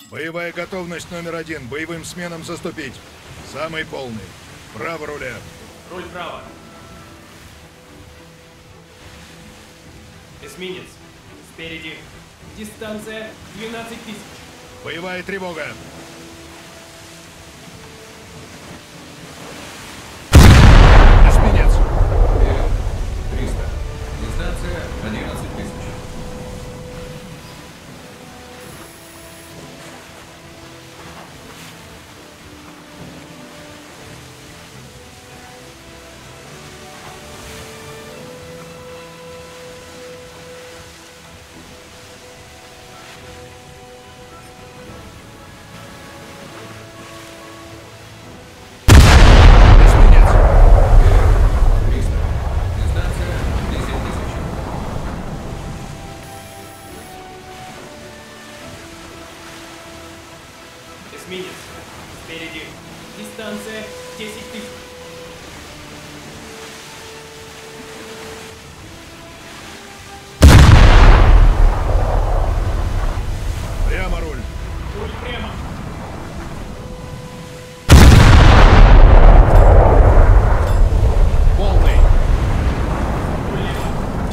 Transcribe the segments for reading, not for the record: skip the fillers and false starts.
Боевая готовность №1. Боевым сменам заступить. Самый полный. Право руля. Руль право. Эсминец. Спереди. Дистанция 12 тысяч. Боевая тревога. Эсминец. Вперед. 300. Дистанция 11 тысяч. Эсминец. 300. Дистанция 10 тысяч. Эсминец. Спереди. Дистанция 10 тысяч. Прямо руль. Руль прямо. Полный. Руль лево.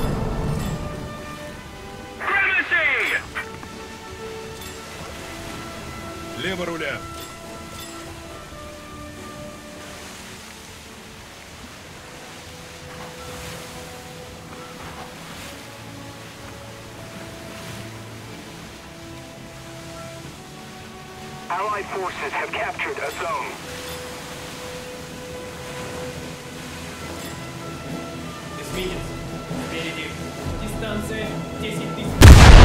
Лево руля. Allied forces have captured a zone. Эсминец. Спереди. Дистанция 10 тысяч.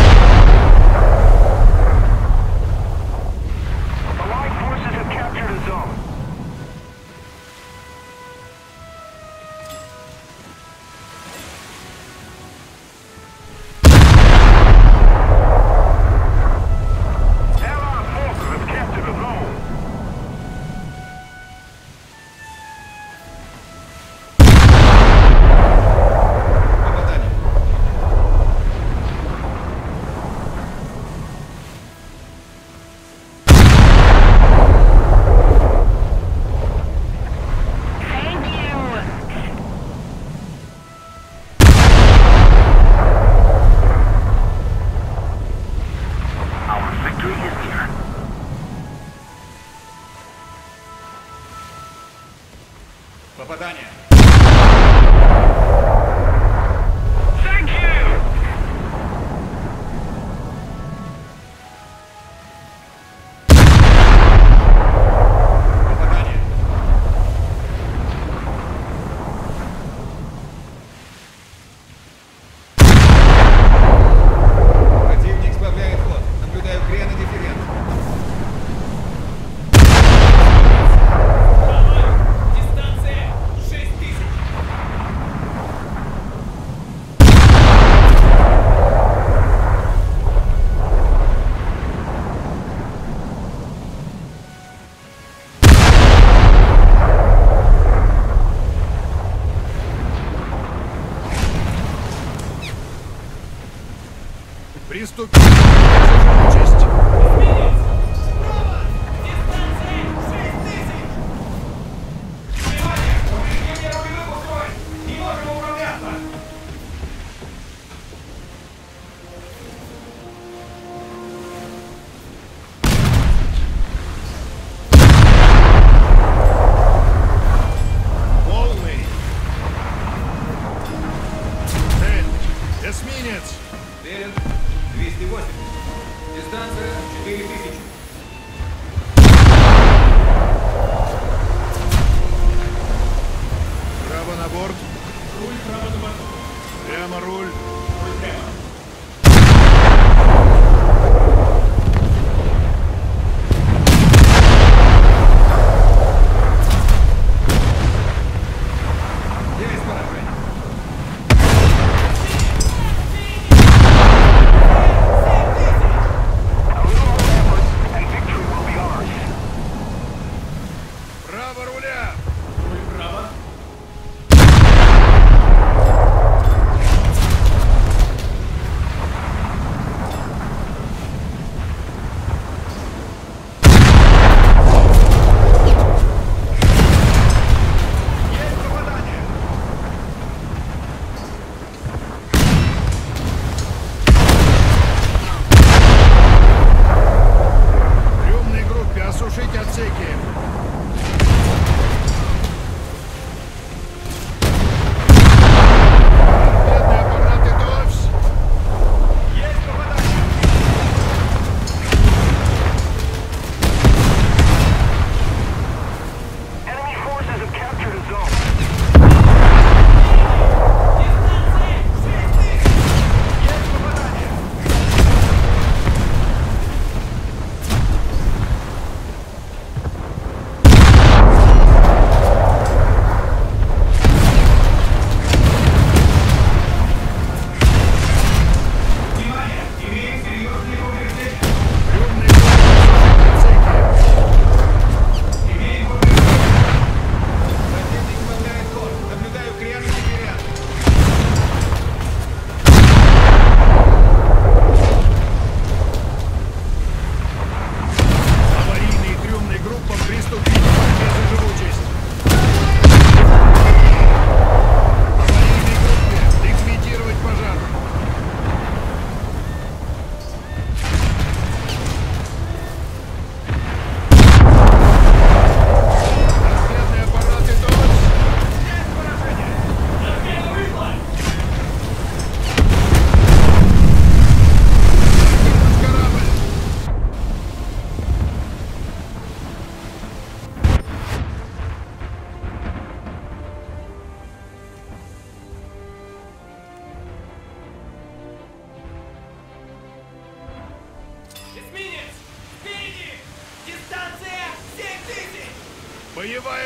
Allied forces have captured a zone. Allied forces have captured a zone. Попадание. Thank you. Our victory is near. Попадание. Thank you. Попадание. Противник сбавляет ход. Наблюдаю крен и дифферент. Право. Дистанция 6 тысяч. Приступить. Честь. Эсминец. Справа. Дистанция 6 тысяч. Внимание! Уближение первый выпуск! Не можем управляться! Полный. Цель. Эсминец. Верен. 280. Дистанция 4000. Право на борт. Руль право на борту. Прямо руль. Руль прямо. Есть поражение. A little more effort and victory will be ours. Право руля. Руль право.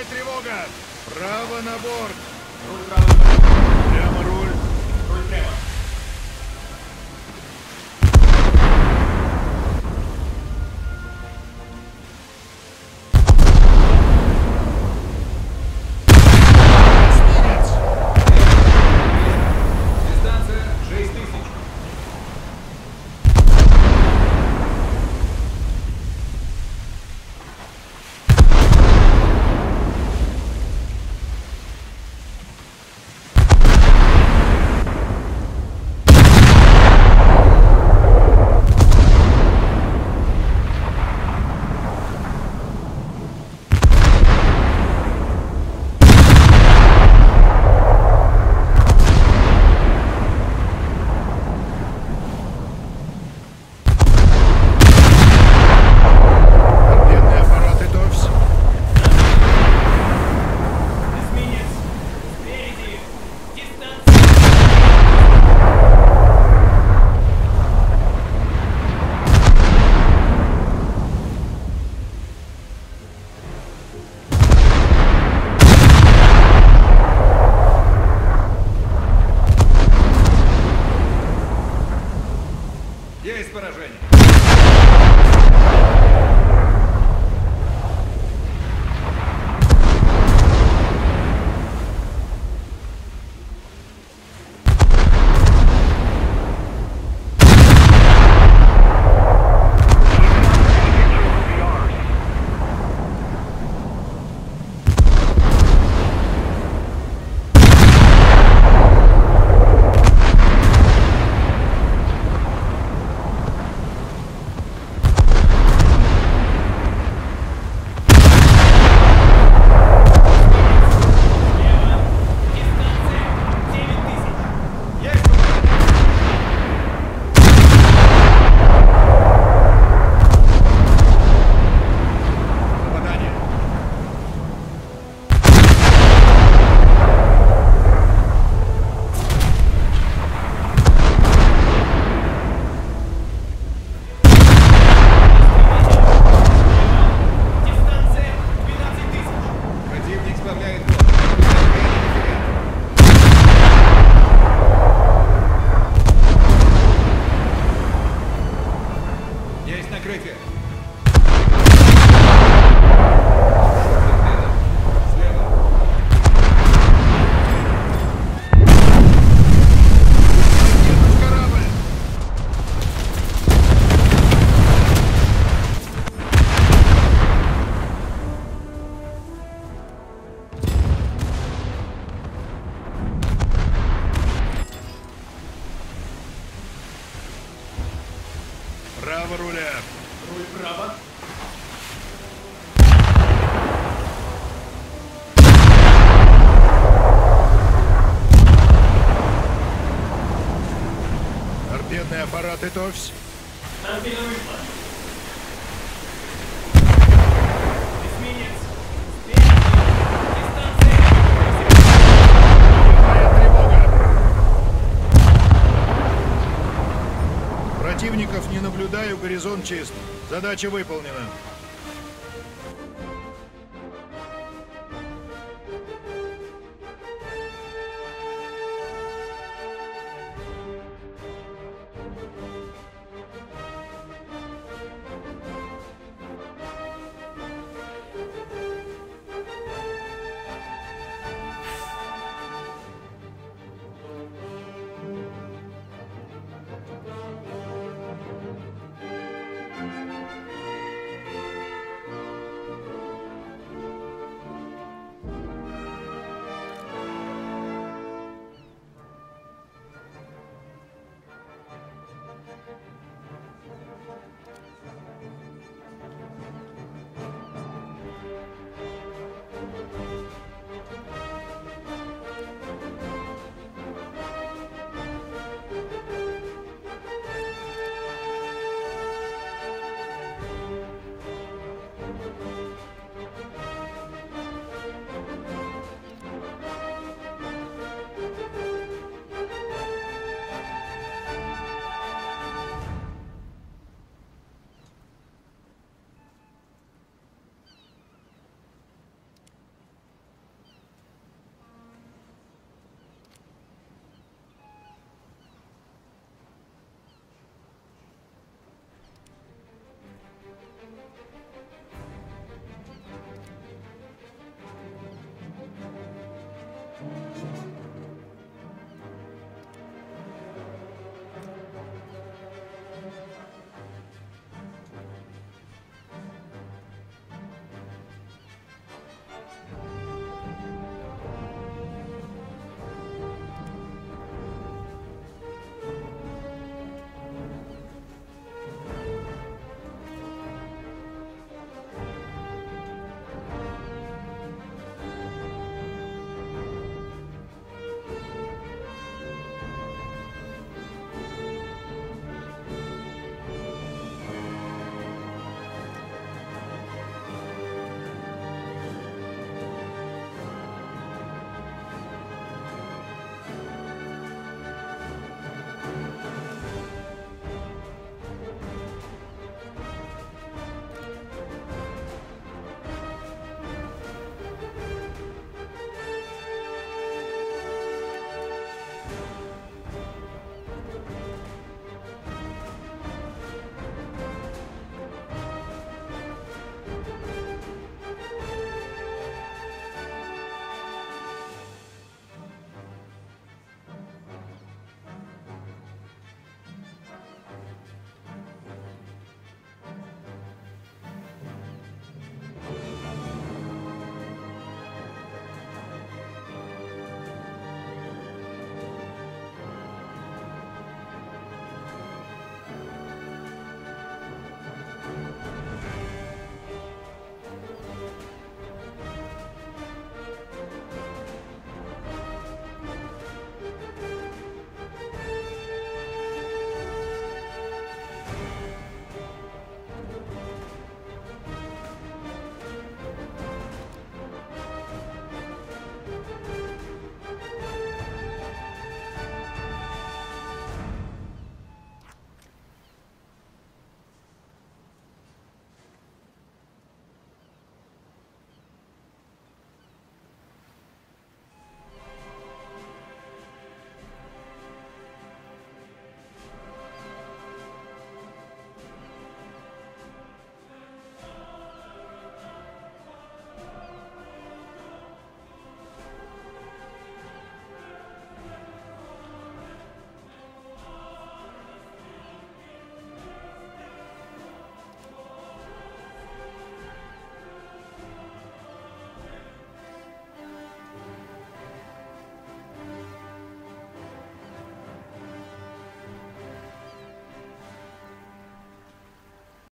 Боевая тревога! Право на борт! Руль право. Прямо руль! Руль прямо. Эсминец! Дистанция 6000. Торпедные аппараты ТОВС! Эсминец. Спереди. Дистанция. Есть поражение. Victory will be ours. Слева. Дистанция 9000. Есть поражение. Попадание. Дистанция 12000. Противник сбавляет ход. Ускорение дифферент. Есть накрытие. Торпеда. Слева. Едут корабль! Право руля! Руль право. Торпедные аппараты ТОВС! Торпеда вышла. Эсминец. Спереди. Дистанция 8000. Боевая тревога! Противников не наблюдаю, горизонт чист. Задача выполнена.